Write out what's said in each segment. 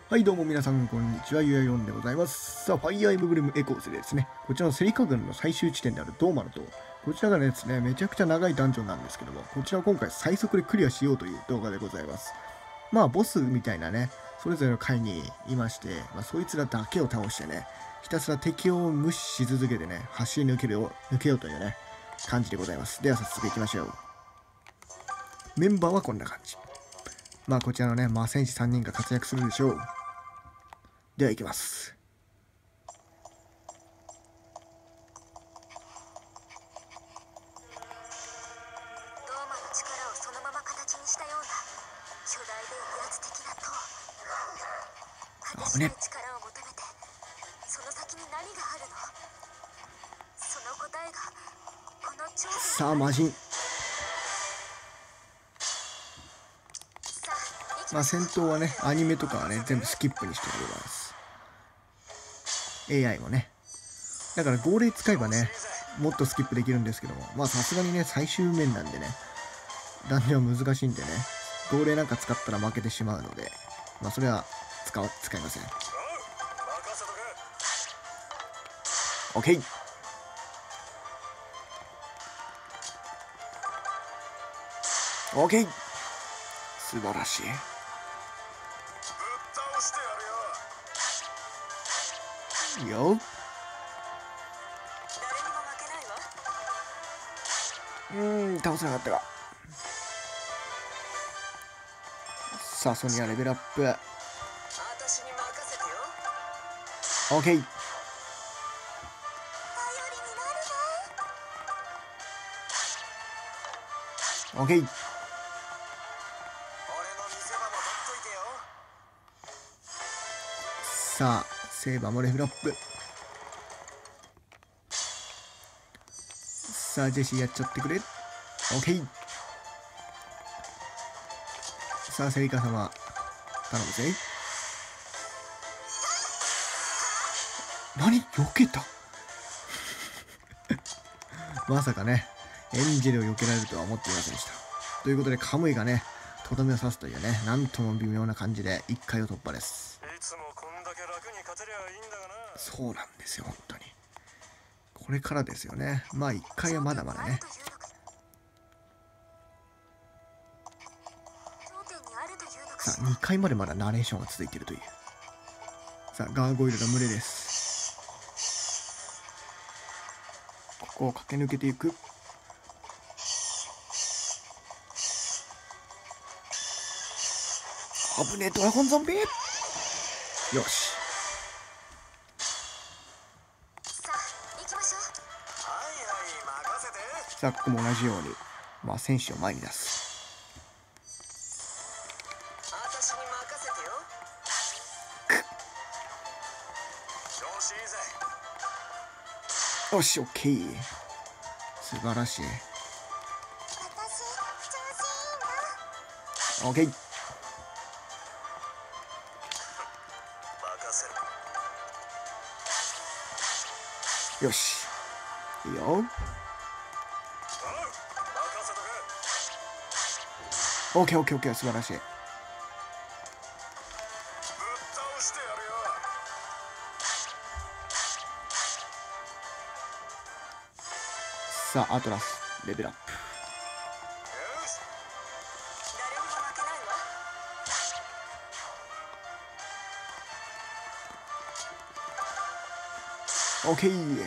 はいどうも皆さんこんにちは、ゆやよんでございます。さあ、ファイアーエムブレムエコーズでですね、こちらのセリカ軍の最終地点であるドーマルと、こちらがですね、めちゃくちゃ長いダンジョンなんですけども、こちらを今回最速でクリアしようという動画でございます。まあ、ボスみたいなね、それぞれの階にいまして、そいつらだけを倒してね、ひたすら敵を無視し続けてね、走り抜けようというね、感じでございます。では早速行きましょう。メンバーはこんな感じ。こちらのね、戦士3人が活躍するでしょう。では行きます。 ドーマの力をそのまま形にしたような巨大で威圧的な塔。果てしない力を求めてその先に何があるの？その答えがこの頂点。 さあ魔人。戦闘はね、アニメとかはね、全部スキップにしております。AI もね。だから号令使えばね、もっとスキップできるんですけども、さすがにね、最終面なんでね、ダンジョン難しいんでね、号令なんか使ったら負けてしまうので、それは使いません。OK！ OK！ 素晴らしい。よっ。倒せなかったか。さあソニアレベルアップ。OK。OK。さあセーバーもレベルアップ。さあジェシーやっちゃってくれ。 OK。 さあセリカ様頼むぜ。何避けたまさかねエンジェルを避けられるとは思っていませんでした。ということでカムイがねとどめを刺すというね、なんとも微妙な感じで1回を突破です。 いつもこんだけ楽に勝てりゃいいんだがな。 そうなんですよ、本当にこれからですよね。1回はまだまだね。さあ2回までまだナレーションが続いているという。さあガーゴイルの群れです。ここを駆け抜けていく。危ねえドラゴンゾンビ。よし、さあここも同じように戦士を前に出す。よし、オッケー。素晴らしい。オッケー。よし、いいよ。オッケーオッケーオッケー、素晴らしい。さあアトラスレベルアップ。オッケー。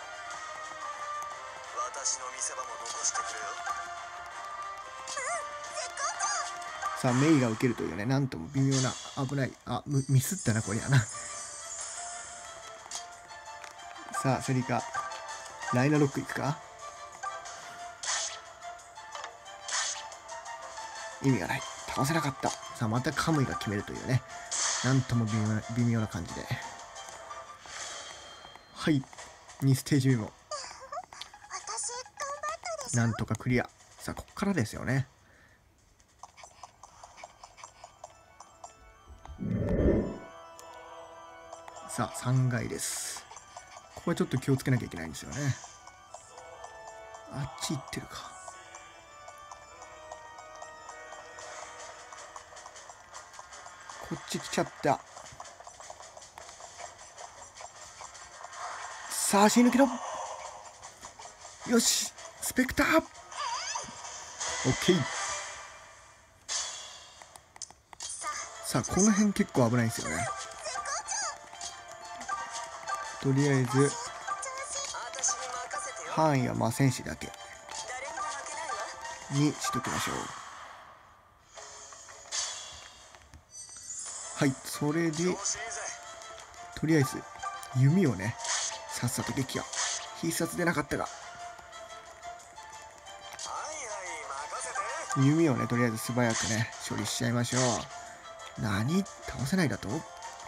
さあメイが受けるというね、なんとも微妙な危ない。ミスったなこりゃな。さあセリカライナロックいくか。意味がない、倒せなかった。さあまたカムイが決めるというね、なんとも微妙な感じで。はい、2ステージ目もなんとかクリア。さあこっからですよね。さあ3階です。ここはちょっと気をつけなきゃいけないんですよね。あっち行ってるか。こっち来ちゃった。 さあ死ぬけど、よしスペクター、オッケー。さあこの辺結構危ないですよね。とりあえず範囲はまあ戦士だけにしときましょう。はい、それでとりあえず弓をねさっさと撃破。必殺でなかったが弓をねとりあえず素早くね処理しちゃいましょう。何、倒せないだと。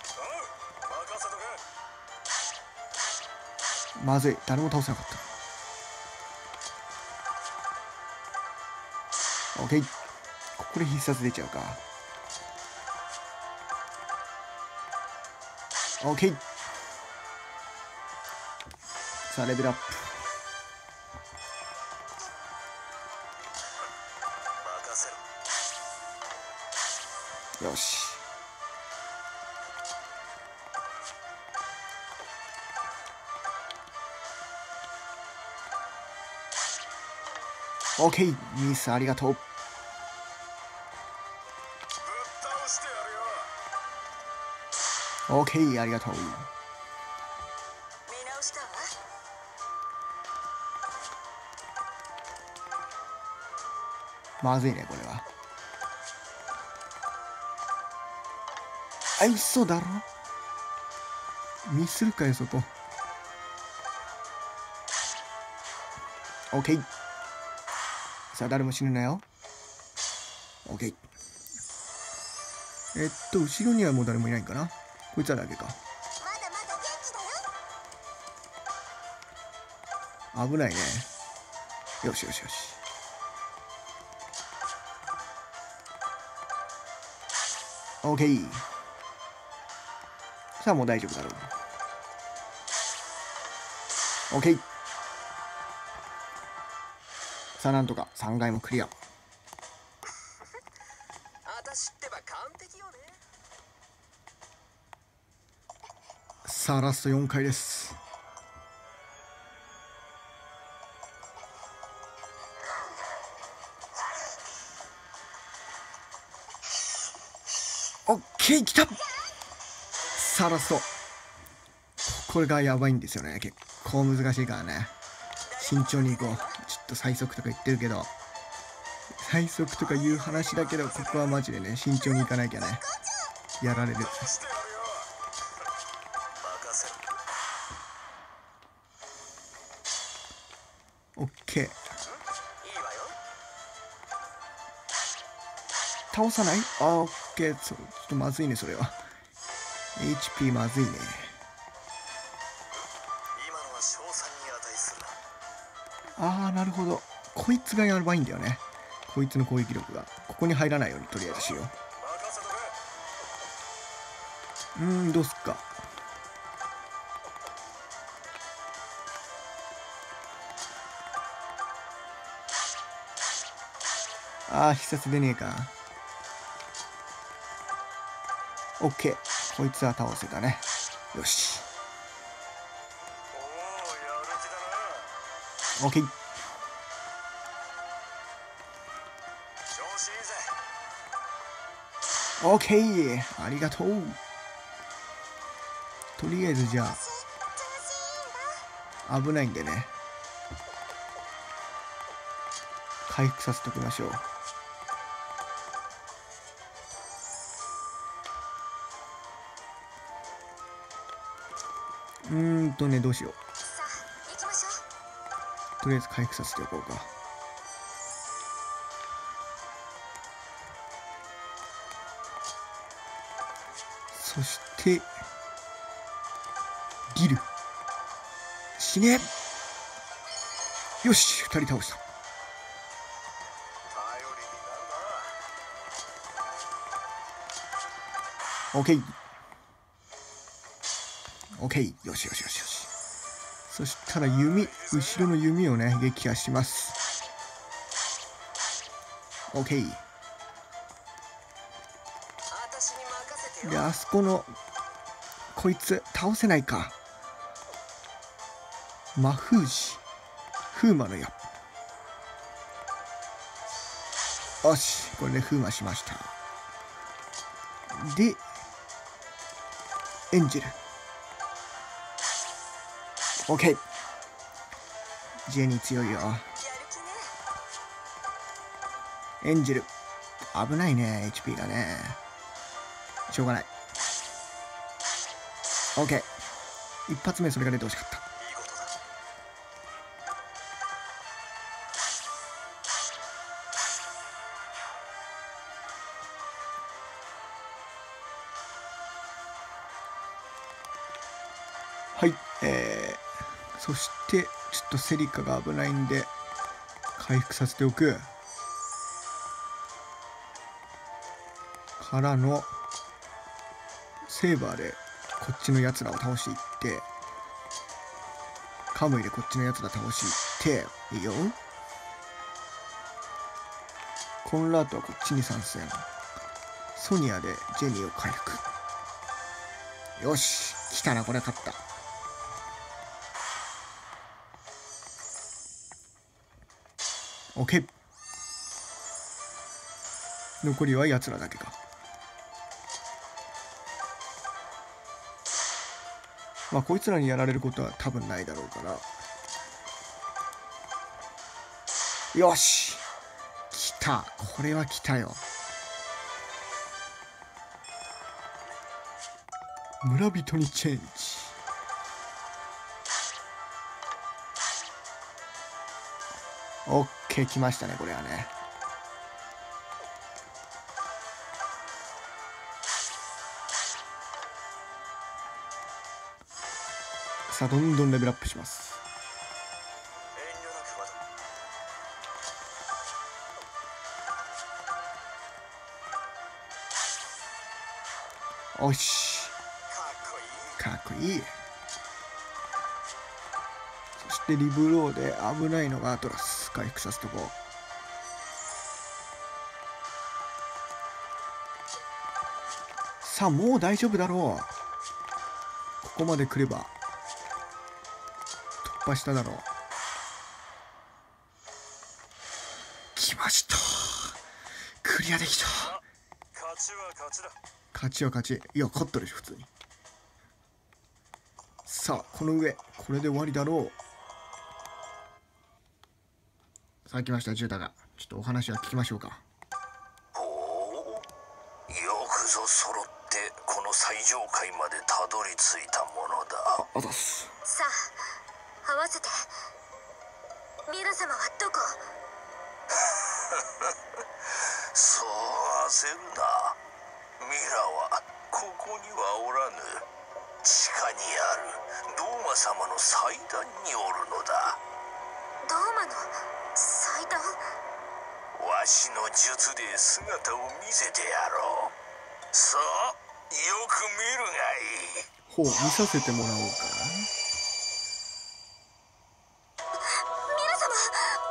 まずい、誰も倒せなかった。 OK、 ここで必殺出ちゃうか。 OK、 さあレベルアップ。よし、オッケー、ミスありがとう。オッケー、ありがとう。まずいねこれは。あ、嘘だろ、ミスるかよそこ。オッケー、さあ誰も死ぬなよ。オッケー。後ろにはもう誰もいないかな。こいつらだけか。危ないね。よしよしよし。オッケー。さあもう大丈夫だろう。オッケー。さあなんとか3階もクリア。さあラスト4階です。オッケー、来た。さあラスト、これがやばいんですよね。結構難しいからね、慎重にいこう。ちょっと最速とか言ってるけど、最速とか言う話だけど、ここはマジでね慎重にいかなきゃねやられる。オッケー、倒さない。あ、オッケー。ちょっとまずいねそれは。 HP まずいね。ああなるほど、こいつがやばいんだよね。こいつの攻撃力がここに入らないようにとりあえずしよう。どうすっか。ああ必殺出ねえか。オッケー、こいつは倒せたね。よし、オッケー。オッケー、ありがとう。とりあえずじゃあ危ないんでね回復させておきましょう。どうしよう。とりあえず回復させておこうか。そしてギル死ね。よし2人倒した。オッケーオッケー、よしよしよしよし。そしたら弓、後ろの弓をね撃破します。オッケー。であそこのこいつ倒せないか。 魔封じ風魔の矢。よし、これで風魔しました。でエンジェル OK。 ジェニー強いよ。エンジェル危ないね、 HP がね。しょうがない。 OK。 一発目それが出てほしかった。はい、そしてちょっとセリカが危ないんで回復させておく。からのセーバーでこっちのやつらを倒していって、カムイでこっちのやつら倒していって、いいよ。コンラートはこっちに参戦。ソニアでジェニーを回復。よし、来たな、これ勝った。OK。 残りはやつらだけか。まあこいつらにやられることは多分ないだろうから。よし、来た。これは来たよ。村人にチェンジ。オッケー、来ましたね、これはね。さあ、どんどんレベルアップします。おし、かっこいい。そしてリブローで危ないのがアトラス。回復させとこう。さあ、もう大丈夫だろう。ここまで来れば突破しただろう。来ました。クリアできた。 勝ちは勝ちだ。 勝ちは勝ち。いや、勝ったでしょ普通に。さあ、この上これで終わりだろう。さあ来ました、ジュータが。ちょっとお話は聞きましょうか。 おお、よくぞ揃ってこの最上階までたどり着いたものだ。 あざっす。 さあ、合わせて。ミラ様はどこ？ そう焦るな。ミラはここにはおらぬ。地下にあるドーマ様の祭壇におるのだ。 ドーマの祭壇？ わしの術で姿を見せてやろう。さあ、よく見るがいい。 ほう、見させてもらおうか。 ミラ様、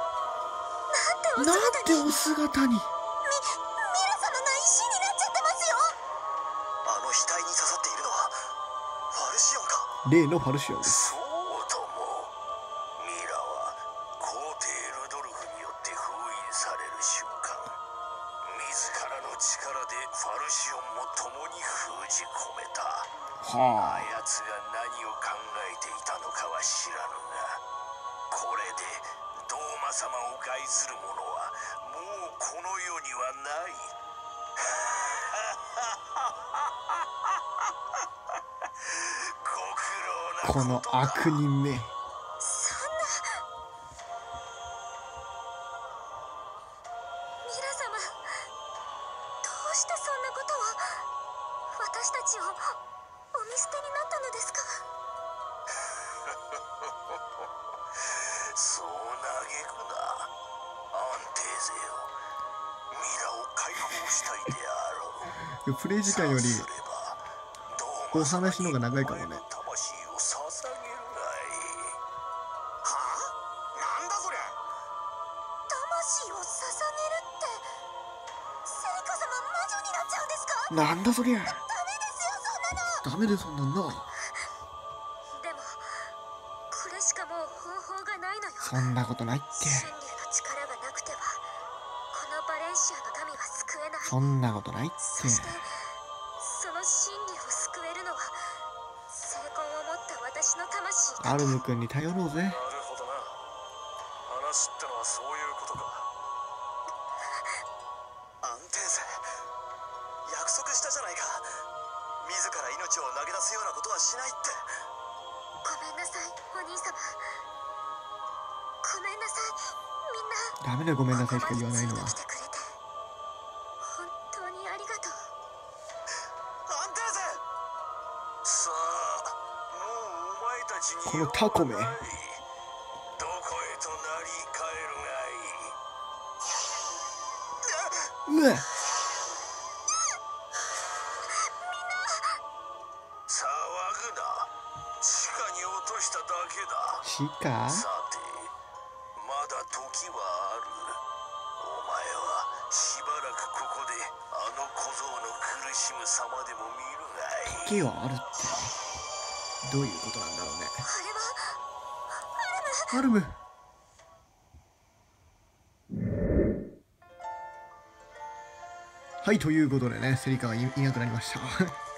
なんてお姿に。 なんてお姿に。 ミラ様が石になっちゃってますよ。 あの額に刺さっているのはファルシオンか。 例のファルシオンです。 そうとも。ミラは皇帝ルドルフによって封印される瞬間、自らの力でファルシオンも共に封じ込めた。 はあやつが何を考えていたのかは知らぬが、これでドーマ様を害する者はもうこの世にはない。ご苦労なこの悪人め。 そんな。ミラ様、どうしてそんなことを。私たちをお見捨てになったのですか？ そう嘆くな。安定せよ。ミラを解放したいであろう。 プレイ時間よりさすればお話の方が長いかもね。 魂を捧げるがいい。はあ？なんだそりゃ。 魂を捧げるって、セリカ様魔女になっちゃうんですか？ なんだそりゃ。 ダメですよ、そんなの。 ダメでそんなんな。 でもこれしかもうそんなことないって。 神竜の力がなくてはこのバレンシアの民は救えない。 そんなことないって。 そしてその神竜を救えるのは精魂を持った私の魂だけ。 アルム君に頼ろうぜ。 なるほどな。話ってのはそういうことか。 アンテーゼ、約束したじゃないか。自ら命を投げ出すようなことはしないって。 ごめんなさいお兄様。ごめんなさいみんな。 ダメだ、ごめんなさいしか言わないのは。 ここまでついてきてくれて本当にありがとう。 アンテーゼ、さあもうお前たちにこのタコめ。 どこへとなり帰るがいい。 うわ。 騒ぐな。地下に落としただけだ。 しかさて、まだ時はある。お前はしばらくここであの小僧の苦しむ様でも見るがいい。 時はあるってどういうことなんだろうね。 あれはアルム。はい、ということでね、セリカがいなくなりました。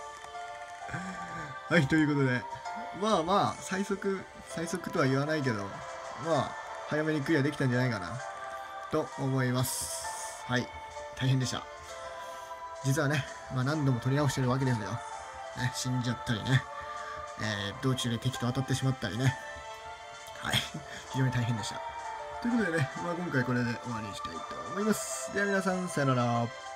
はい、ということで、まあまあ、最速とは言わないけど、まあ、早めにクリアできたんじゃないかな、と思います。はい、大変でした。実はね、まあ何度も取り直してるわけですよ。ね、死んじゃったりね、道中で敵と当たってしまったりね。はい、非常に大変でした。ということでね、まあ今回これで終わりにしたいと思います。では皆さん、さよなら。